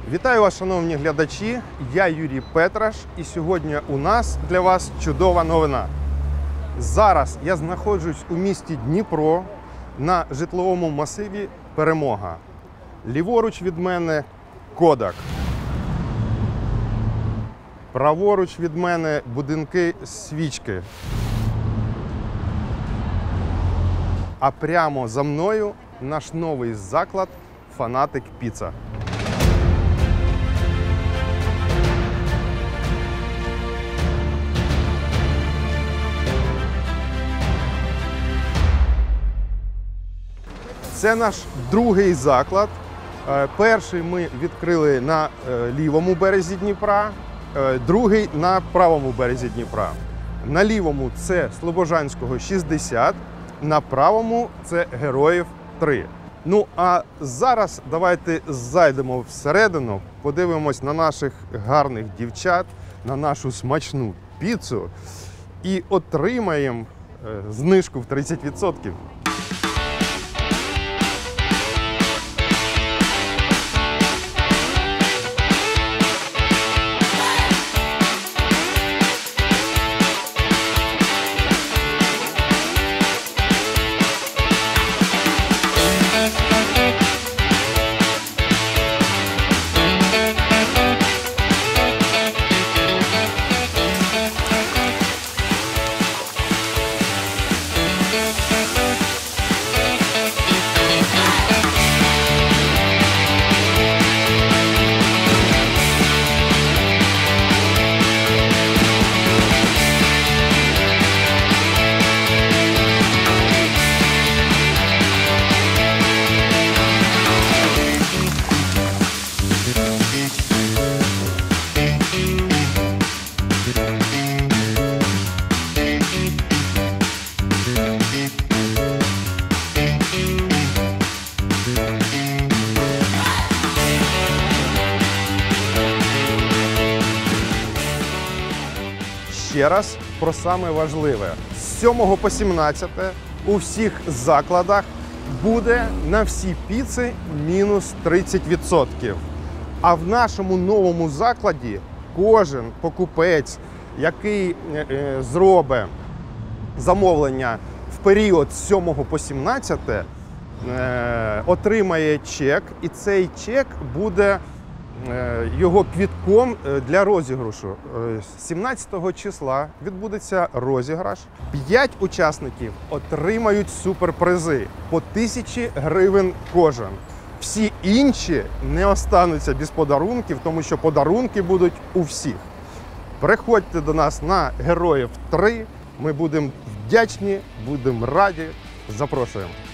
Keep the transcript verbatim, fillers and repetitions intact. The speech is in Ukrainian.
Вітаю вас, шановні глядачі! Я Юрій Петраш, і сьогодні у нас для вас чудова новина. Зараз я знаходжусь у місті Дніпро на житловому масиві Перемога. Ліворуч від мене Кодак. Праворуч від мене будинки Свічки. А прямо за мною наш новий заклад Фанатик Піца. Це наш другий заклад. Перший ми відкрили на лівому березі Дніпра, другий на правому березі Дніпра. На лівому це Слобожанського шістдесят, на правому це Героїв три. Ну а зараз давайте зайдемо всередину, подивимось на наших гарних дівчат, на нашу смачну піцу і отримаємо знижку в тридцять відсотків. Ще раз про саме важливе. З сьомого по сімнадцяте у всіх закладах буде на всі піци мінус тридцять відсотків. А в нашому новому закладі кожен покупець, який е, зробить замовлення в період з сьомого по сімнадцяте, е, отримає чек, і цей чек буде його квитком для розіграшу. сімнадцятого числа відбудеться розіграш. П'ять учасників отримають суперпризи по тисячі гривень кожен. Всі інші не остануться без подарунків, тому що подарунки будуть у всіх. Приходьте до нас на Героїв три. Ми будемо вдячні, будемо раді. Запрошуємо.